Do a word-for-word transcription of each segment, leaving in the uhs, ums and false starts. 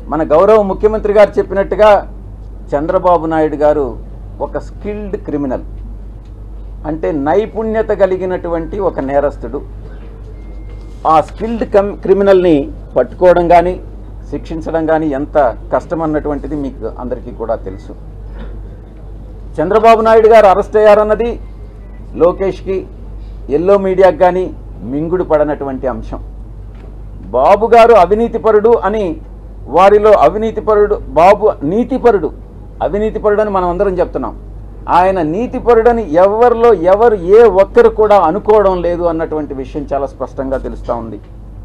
మన గౌరవ ముఖ్యమంత్రి గారు చెప్పినట్టుగా చంద్రబాబు నాయుడు గారు ఒక స్కిల్డ్ క్రిమినల్, అంటే నైపుణ్యత కలిగినటువంటి ఒక నేరస్తుడు. ఆ స్కిల్డ్ కమ్ క్రిమినల్ని పట్టుకోవడం కానీ శిక్షించడం కానీ ఎంత కష్టమన్నటువంటిది మీకు అందరికీ కూడా తెలుసు. చంద్రబాబు నాయుడు గారు అరెస్ట్ అయ్యారన్నది లోకేష్కి, ఎల్లో మీడియాకి కానీ మింగుడు పడనటువంటి అంశం. బాబు గారు అవినీతిపరుడు అని వారిలో అవినీతిపరుడు, బాబు నీతిపరుడు, అవినీతిపరుడు అని మనం అందరం చెప్తున్నాం. ఆయన నీతిపరుడని ఎవరిలో ఎవరు ఏ ఒక్కరు కూడా అనుకోవడం లేదు అన్నటువంటి విషయం చాలా స్పష్టంగా తెలుస్తూ ఉంది.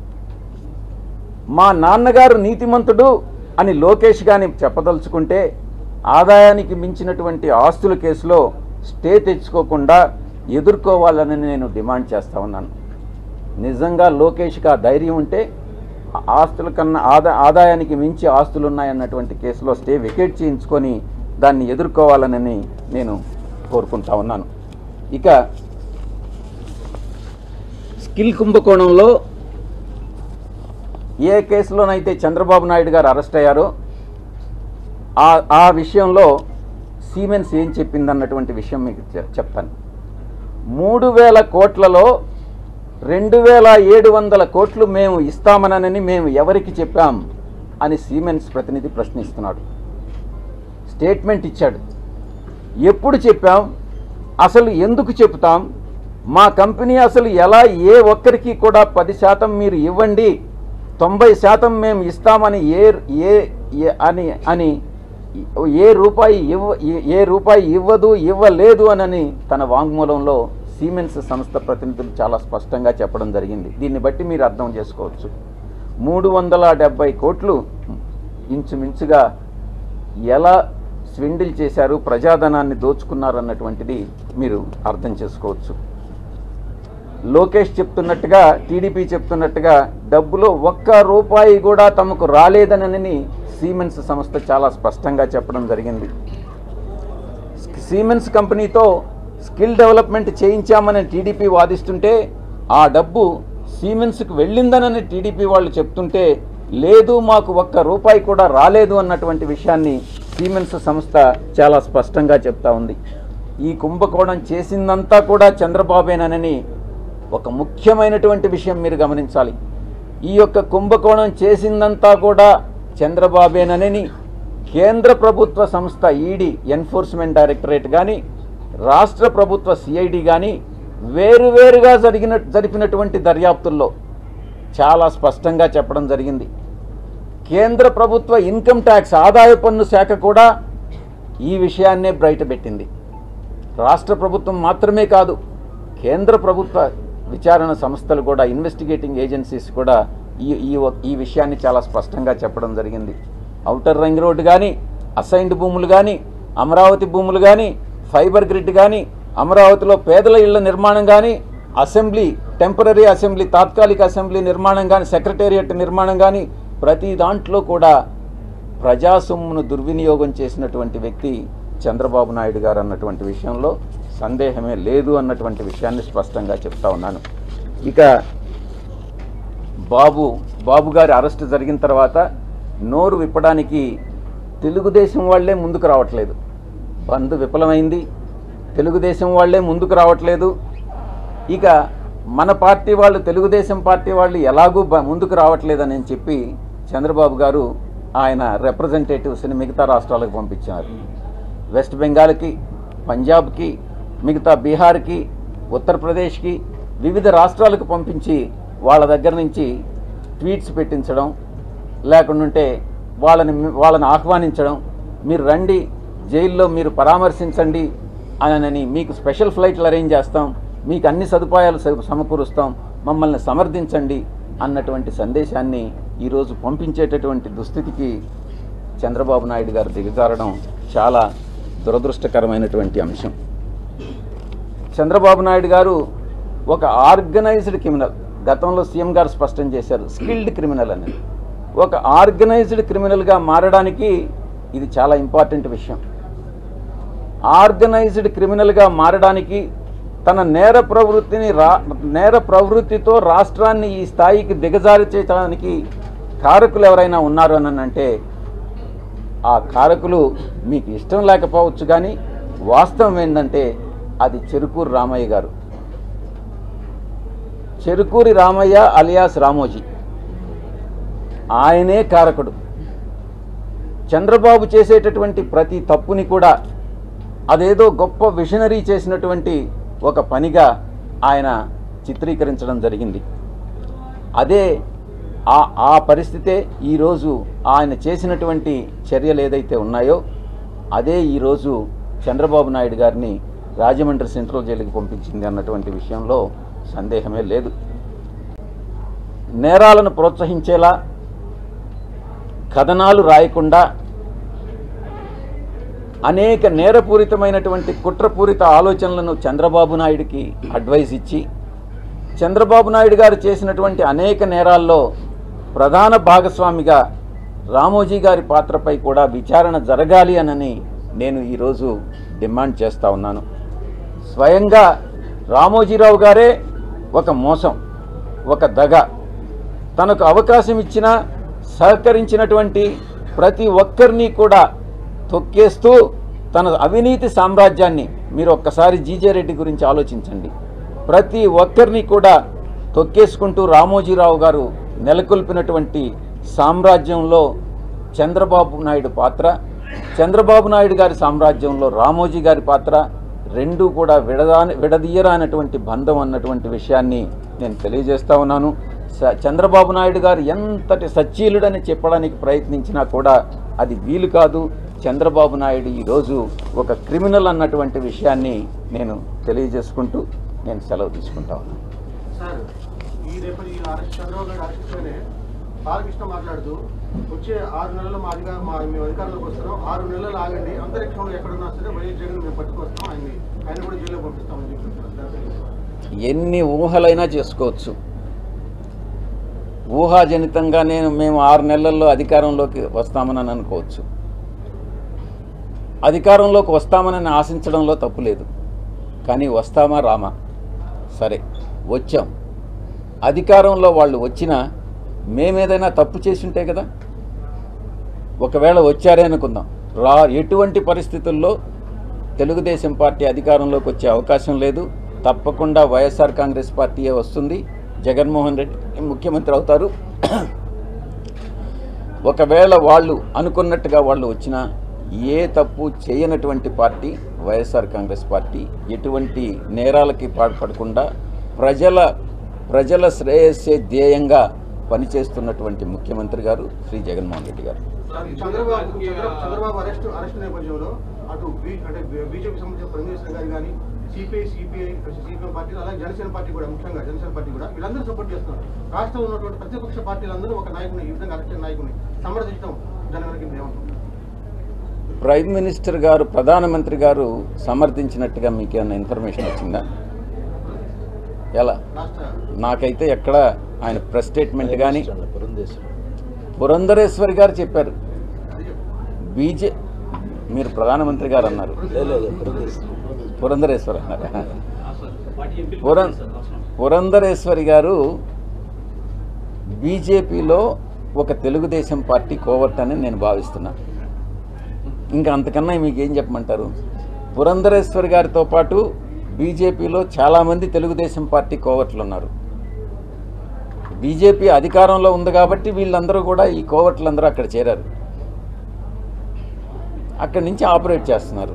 మా నాన్నగారు నీతిమంతుడు అని లోకేష్ గాని చెప్పదలుచుకుంటే ఆదాయానికి మించినటువంటి ఆస్తుల కేసులో స్టే తెచ్చుకోకుండా ఎదుర్కోవాలని నేను డిమాండ్ చేస్తా ఉన్నాను. నిజంగా లోకేష్కి ఆ ధైర్యం ఉంటే ఆస్తుల కన్నా ఆదా ఆదాయానికి మించి ఆస్తులు ఉన్నాయన్నటువంటి కేసులో స్టే వికెట్ చేయించుకొని దాన్ని ఎదుర్కోవాలని నేను కోరుకుంటా ఉన్నాను. ఇక స్కిల్ కుంభకోణంలో ఏ కేసులోనైతే చంద్రబాబు నాయుడు గారు అరెస్ట్ అయ్యారో ఆ ఆ విషయంలో సిమెన్స్ ఏం చెప్పిందన్నటువంటి విషయం మీకు చెప్తాను. మూడు వేల కోట్లలో రెండు వేల ఏడు వందల కోట్లు మేము ఇస్తామనని మేము ఎవరికి చెప్పాం అని సిమెన్స్ ప్రతినిధి ప్రశ్నిస్తున్నాడు. స్టేట్మెంట్ ఇచ్చాడు. ఎప్పుడు చెప్పాం, అసలు ఎందుకు చెప్తాం, మా కంపెనీ అసలు ఎలా ఏ ఒక్కరికి కూడా పది శాతం మీరు ఇవ్వండి, తొంభై శాతం మేము ఇస్తామని ఏ ఏ అని అని ఏ రూపాయి ఇవ్వ ఏ రూపాయి ఇవ్వదు ఇవ్వలేదు అనని తన వాంగ్మూలంలో సిమెన్స్ సంస్థ ప్రతినిధులు చాలా స్పష్టంగా చెప్పడం జరిగింది. దీన్ని బట్టి మీరు అర్థం చేసుకోవచ్చు, మూడు వందల డెబ్బై కోట్లు ఇంచుమించుగా ఎలా స్విండిల్ చేశారు, ప్రజాధనాన్ని దోచుకున్నారు అన్నటువంటిది మీరు అర్థం చేసుకోవచ్చు. లోకేష్ చెప్తున్నట్టుగా, టీడీపీ చెప్తున్నట్టుగా డబ్బులో ఒక్క రూపాయి కూడా తమకు రాలేదనని సిమెన్స్ సంస్థ చాలా స్పష్టంగా చెప్పడం జరిగింది. సిమెన్స్ కంపెనీతో స్కిల్ డెవలప్మెంట్ చేయించామని టీడీపీ వాదిస్తుంటే ఆ డబ్బు సిమెన్స్కి వెళ్ళిందనని టీడీపీ వాళ్ళు చెప్తుంటే లేదు, మాకు ఒక్క రూపాయి కూడా రాలేదు అన్నటువంటి విషయాన్ని సిమెన్స్ సంస్థ చాలా స్పష్టంగా చెప్తా ఉంది. ఈ కుంభకోణం చేసిందంతా కూడా చంద్రబాబేనని ఒక ముఖ్యమైనటువంటి విషయం మీరు గమనించాలి. ఈ యొక్క కుంభకోణం చేసిందంతా కూడా చంద్రబాబేనని కేంద్ర ప్రభుత్వ సంస్థ ఈడీ, ఎన్ఫోర్స్మెంట్ డైరెక్టరేట్ కానీ రాష్ట్ర ప్రభుత్వ సిఐడి కానీ వేరువేరుగా జరిగిన జరిపినటువంటి దర్యాప్తుల్లో చాలా స్పష్టంగా చెప్పడం జరిగింది. కేంద్ర ప్రభుత్వ ఇన్కమ్ ట్యాక్స్, ఆదాయ పన్ను శాఖ కూడా ఈ విషయాన్నే బయటపెట్టింది. రాష్ట్ర ప్రభుత్వం మాత్రమే కాదు, కేంద్ర ప్రభుత్వ విచారణ సంస్థలు కూడా, ఇన్వెస్టిగేటింగ్ ఏజెన్సీస్ కూడా ఈ ఈ ఈ విషయాన్ని చాలా స్పష్టంగా చెప్పడం జరిగింది. ఔటర్ రింగ్ రోడ్డు కానీ, అసైన్డ్ భూములు కానీ, అమరావతి భూములు కానీ, ఫైబర్ గ్రిడ్ కానీ, అమరావతిలో పేదల ఇళ్ల నిర్మాణం కానీ, అసెంబ్లీ, టెంపరీ అసెంబ్లీ, తాత్కాలిక అసెంబ్లీ నిర్మాణం కానీ, సెక్రటేరియట్ నిర్మాణం కానీ, ప్రతి దాంట్లో కూడా ప్రజా సొమ్మును దుర్వినియోగం చేసినటువంటి వ్యక్తి చంద్రబాబు నాయుడు గారు అన్నటువంటి విషయంలో సందేహమే లేదు అన్నటువంటి విషయాన్ని స్పష్టంగా చెప్తా ఉన్నాను. ఇక బాబు బాబు గారి అరెస్ట్ జరిగిన తర్వాత నోరు విప్పడానికి తెలుగుదేశం వాళ్లే ముందుకు రావట్లేదు. బంద్ విఫలమైంది, తెలుగుదేశం వాళ్లే ముందుకు రావట్లేదు. ఇక మన పార్టీ వాళ్ళు, తెలుగుదేశం పార్టీ వాళ్ళు ఎలాగూ ముందుకు రావట్లేదని చెప్పి చంద్రబాబు గారు ఆయన రిప్రజెంటేటివ్స్ని మిగతా రాష్ట్రాలకు పంపించారు. వెస్ట్ బెంగాల్కి, పంజాబ్కి, మిగతా బీహార్కి, ఉత్తరప్రదేశ్కి, వివిధ రాష్ట్రాలకు పంపించి వాళ్ళ దగ్గర నుంచి ట్వీట్స్ పెట్టించడం, లేకుంటే వాళ్ళని వాళ్ళని ఆహ్వానించడం, మీరు రండి జైల్లో మీరు పరామర్శించండి అనని, మీకు స్పెషల్ ఫ్లైట్లు అరేంజ్ చేస్తాం, మీకు అన్ని సదుపాయాలు సమకూరుస్తాం, మమ్మల్ని సమర్థించండి అన్నటువంటి సందేశాన్ని ఈరోజు పంపించేటటువంటి దుస్థితికి చంద్రబాబు నాయుడు గారు దిగజారడం చాలా దురదృష్టకరమైనటువంటి అంశం. చంద్రబాబు నాయుడు గారు ఒక ఆర్గనైజ్డ్ క్రిమినల్, గతంలో సీఎం గారు స్పష్టం చేశారు స్కిల్డ్ క్రిమినల్ అనేది. ఒక ఆర్గనైజ్డ్ క్రిమినల్గా మారడానికి ఇది చాలా ఇంపార్టెంట్ విషయం. ఆర్గనైజ్డ్ క్రిమినల్గా మారడానికి తన నేర ప్రవృత్తిని రా నేర ప్రవృత్తితో రాష్ట్రాన్ని ఈ స్థాయికి దిగజారి చేయడానికి కారకులు ఎవరైనా ఉన్నారు అని అంటే ఆ కారకులు మీకు ఇష్టం లేకపోవచ్చు, కానీ వాస్తవం ఏంటంటే అది చెరుకూరు రామయ్య గారు. చెరుకూరి రామయ్య అలియాస్ రామోజీ, ఆయనే కారకుడు. చంద్రబాబు చేసేటటువంటి ప్రతి తప్పుని కూడా అదేదో గొప్ప విషనరీ చేసినటువంటి ఒక పనిగా ఆయన చిత్రీకరించడం జరిగింది. అదే ఆ ఆ పరిస్థితే ఈరోజు ఆయన చేసినటువంటి చర్యలు ఏదైతే ఉన్నాయో అదే ఈరోజు చంద్రబాబు నాయుడు గారిని రాజమండ్రి సెంట్రల్ జైలుకి పంపించింది అన్నటువంటి విషయంలో సందేహమే లేదు. నేరాలను ప్రోత్సహించేలా కథనాలు రాయకుండా అనేక నేరపూరితమైనటువంటి కుట్రపూరిత ఆలోచనలను చంద్రబాబు నాయుడికి అడ్వైస్ ఇచ్చి చంద్రబాబు నాయుడు గారు చేసినటువంటి అనేక నేరాల్లో ప్రధాన భాగస్వామిగా రామోజీ గారి పాత్రపై కూడా విచారణ జరగాలి అనని నేను ఈరోజు డిమాండ్ చేస్తూ ఉన్నాను. స్వయంగా రామోజీరావు గారే ఒక మోసం, ఒక దగ, తనకు అవకాశం ఇచ్చిన సహకరించినటువంటి ప్రతి ఒక్కరిని కూడా తొక్కేస్తూ తన అవినీతి సామ్రాజ్యాన్ని, మీరు ఒక్కసారి జీజే రెడ్డి గురించి ఆలోచించండి, ప్రతి ఒక్కరిని కూడా తొక్కేసుకుంటూ రామోజీరావు గారు నెలకొల్పినటువంటి సామ్రాజ్యంలో చంద్రబాబు నాయుడు పాత్ర, చంద్రబాబు నాయుడు గారి సామ్రాజ్యంలో రామోజీ గారి పాత్ర రెండూ కూడా విడదా విడదీయరానటువంటి బంధం అన్నటువంటి విషయాన్ని నేను తెలియజేస్తా ఉన్నాను. చంద్రబాబు నాయుడు గారు ఎంతటి సచ్చీలుడని చెప్పడానికి ప్రయత్నించినా కూడా అది వీలు కాదు. చంద్రబాబు నాయుడు ఈరోజు ఒక క్రిమినల్ అన్నటువంటి విషయాన్ని నేను తెలియజేసుకుంటూ నేను సెలవు తీసుకుంటా ఉన్నాను. సార్, ఈ రేపు ఈ చంద్రబాబు నాయుడు అరెస్ట్లోనే బాలకృష్ణ మాట్లాడుతూ వచ్చే ఆరు నెలలు మా అధికార మా మేము అధికారంలోకి వస్తున్నాం, ఆరు నెలలు ఆగండి, అంతరిక్షంలో ఎక్కడున్నా సరే వైఎస్ జగన్ మేము పట్టుకొస్తాం, ఆయన్ని ఆయన కూడా జైల్లో పంపిస్తామని చెప్తున్నారు. ఎన్ని ఊహలైనా చేసుకోవచ్చు. ఊహాజనితంగా నేను మేము ఆరు నెలల్లో అధికారంలోకి వస్తామని అనుకోవచ్చు. అధికారంలోకి వస్తామని ఆశించడంలో తప్పు లేదు, కానీ వస్తామా రామా? సరే, వచ్చాం. అధికారంలో వాళ్ళు వచ్చినా మేమేదైనా తప్పు చేసి ఉంటే కదా. ఒకవేళ వచ్చారే అనుకుందాం, రా ఎటువంటి పరిస్థితుల్లో తెలుగుదేశం పార్టీ అధికారంలోకి వచ్చే అవకాశం లేదు. తప్పకుండా వైఎస్ఆర్ కాంగ్రెస్ పార్టీయే వస్తుంది, జగన్మోహన్ రెడ్డి ముఖ్యమంత్రి అవుతారు. ఒకవేళ వాళ్ళు అనుకున్నట్టుగా వాళ్ళు వచ్చినా ఏ తప్పు చేయనటువంటి పార్టీ వైఎస్ఆర్ కాంగ్రెస్ పార్టీ. ఎటువంటి నేరాలకి పాల్పడకుండా ప్రజల ప్రజల శ్రేయస్సే ధ్యేయంగా పనిచేస్తున్నటువంటి ముఖ్యమంత్రి గారు శ్రీ జగన్మోహన్ రెడ్డి గారు. చంద్రబాబు చంద్రబాబు అరెస్ట్ అరెస్ట్ నేపథ్యంలో అటు అంటే బీజేపీ సంబంధించిన ప్రైమ్ గారు కానీ సిపిఐ సిపిఐ సిపిఎం పార్టీ అలాగే జనసేన పార్టీ కూడా, ముఖ్యంగా జనసేన పార్టీ కూడా వీళ్ళందరూ సపోర్ట్ చేస్తున్నారు. రాష్ట్రంలో ఉన్నటువంటి ప్రతిపక్ష పార్టీలందరూ ఒక నాయకుని ఈ విధంగా అరెస్ట్ నాయకుని సమర్థించడం జనవరికి ఏమంటుంది? ప్రైమ్ మినిస్టర్ గారు, ప్రధానమంత్రి గారు సమర్థించినట్టుగా మీకు ఏమైనా ఇన్ఫర్మేషన్ వచ్చిందా? ఎలా? నాకైతే ఎక్కడ ఆయన ప్రెస్ స్టేట్మెంట్ కానీ పురంధరేశ్వరి గారు చెప్పారు. బీజే మీరు ప్రధానమంత్రి గారు అన్నారు, పురంధరేశ్వరి అన్నారు. పురం పురంధరేశ్వరి గారు బీజేపీలో ఒక తెలుగుదేశం పార్టీ కోవర్ట్ అని నేను భావిస్తున్నా. ఇంకా అంతకన్నా మీకు ఏం చెప్పమంటారు? పురంధరేశ్వరి గారితో పాటు బీజేపీలో చాలామంది తెలుగుదేశం పార్టీ కోవర్ట్లు ఉన్నారు. బీజేపీ అధికారంలో ఉంది కాబట్టి వీళ్ళందరూ కూడా ఈ కోవర్ట్లందరూ అక్కడ చేరారు, అక్కడి నుంచి ఆపరేట్ చేస్తున్నారు.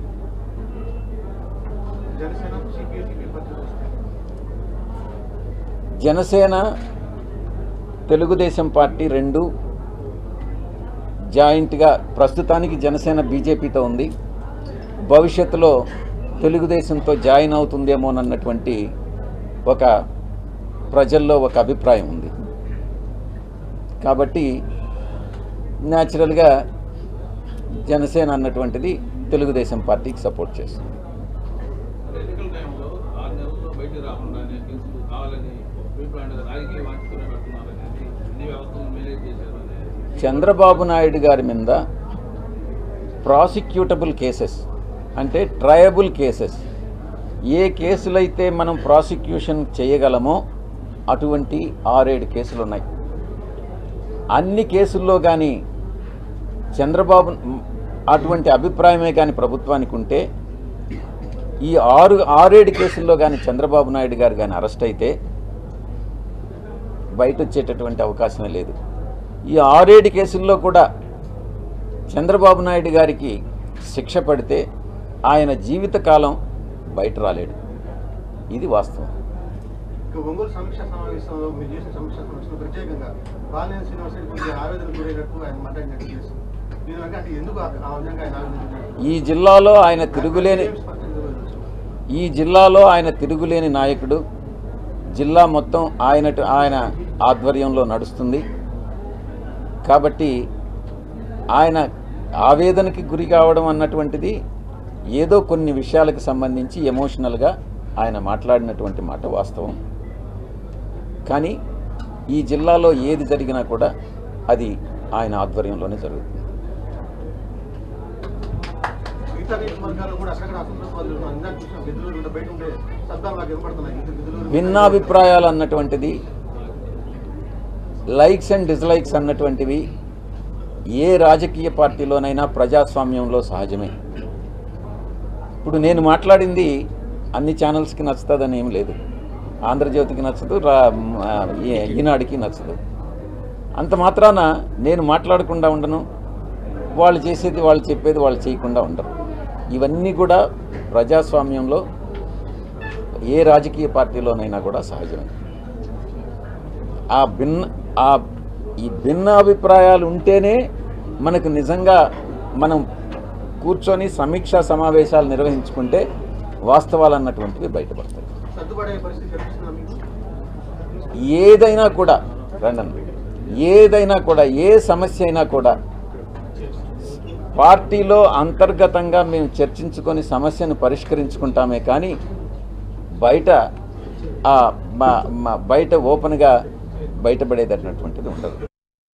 జనసేన తెలుగుదేశం పార్టీ రెండు జాయింట్గా ప్రస్తుతానికి జనసేన బీజేపీతో ఉంది. భవిష్యత్తులో తెలుగుదేశంతో జాయిన్ అవుతుందేమోనన్నటువంటి ఒక ప్రజల్లో ఒక అభిప్రాయం ఉంది. కాబట్టి న్యాచురల్గా జనసేన అన్నటువంటిది తెలుగుదేశం పార్టీకి సపోర్ట్ చేస్తుంది. చంద్రబాబు నాయుడు గారి మీద ప్రాసిక్యూటబుల్ కేసెస్ అంటే ట్రయబుల్ కేసెస్, ఏ కేసులైతే మనం ప్రాసిక్యూషన్ చేయగలమో అటువంటి ఆరేడు కేసులు ఉన్నాయి. అన్ని కేసుల్లో కానీ చంద్రబాబు అటువంటి అభిప్రాయమే కానీ ప్రభుత్వానికి ఉంటే ఈ ఆరు ఆరేడు కేసుల్లో కానీ చంద్రబాబు నాయుడు గారు కానీ అరెస్ట్ అయితే బయట వచ్చేటటువంటి అవకాశమే లేదు. ఈ ఆరేడు కేసుల్లో కూడా చంద్రబాబు నాయుడు గారికి శిక్ష పడితే ఆయన జీవితకాలం బయట రాలేడు. ఇది వాస్తవం. ఒంగోలు సమీక్షా సమావేశంలో మీరు చేసిన సమీక్షా సమావేశంలో ప్రత్యేకంగా బాలినేని శ్రీనివాస్ రెడ్డి ఆవేదన గురైనట్టు ఆయన మాట్లాడినట్టు చేసి దీని అంటే ఎందుకు ఆ విధంగా ఆయన ఆవేదన? ఈ జిల్లాలో ఆయన తిరుగులేని ఈ జిల్లాలో ఆయన తిరుగులేని నాయకుడు. జిల్లా మొత్తం ఆయన ఆయన ఆధ్వర్యంలో నడుస్తుంది కాబట్టి ఆయన ఆవేదనకి గురి కావడం అన్నటువంటిది ఏదో కొన్ని విషయాలకు సంబంధించి ఎమోషనల్గా ఆయన మాట్లాడినటువంటి మాట వాస్తవం. కానీ ఈ జిల్లాలో ఏది జరిగినా కూడా అది ఆయన ఆధ్వర్యంలోనే జరుగుతుంది. భిన్నాభిప్రాయాలు అన్నటువంటిది, లైక్స్ అండ్ డిస్లైక్స్ అన్నటువంటివి ఏ రాజకీయ పార్టీలోనైనా ప్రజాస్వామ్యంలో సహజమే. ఇప్పుడు నేను మాట్లాడింది అన్ని ఛానల్స్కి నచ్చుతుందని ఏం లేదు. ఆంధ్రజ్యోతికి నచ్చదు, రా ఈనాడుకి నచ్చదు. అంత మాత్రాన నేను మాట్లాడకుండా ఉండను, వాళ్ళు చేసేది వాళ్ళు చెప్పేది వాళ్ళు చేయకుండా ఉండరు. ఇవన్నీ కూడా ప్రజాస్వామ్యంలో ఏ రాజకీయ పార్టీలోనైనా కూడా సహజమే. ఆ భిన్న ఆ ఈ భిన్న అభిప్రాయాలు ఉంటేనే మనకు నిజంగా మనం కూర్చొని సమీక్షా సమావేశాలు నిర్వహించుకుంటే వాస్తవాలు అన్నటువంటివి బయటపడతాయి. ఏదైనా కూడా రండన్ ఏదైనా కూడా ఏ సమస్య అయినా కూడా పార్టీలో అంతర్గతంగా మేము చర్చించుకొని సమస్యను పరిష్కరించుకుంటామే కానీ బయట బయట ఓపెన్గా బయటపడేటటువంటిది ఉండదు.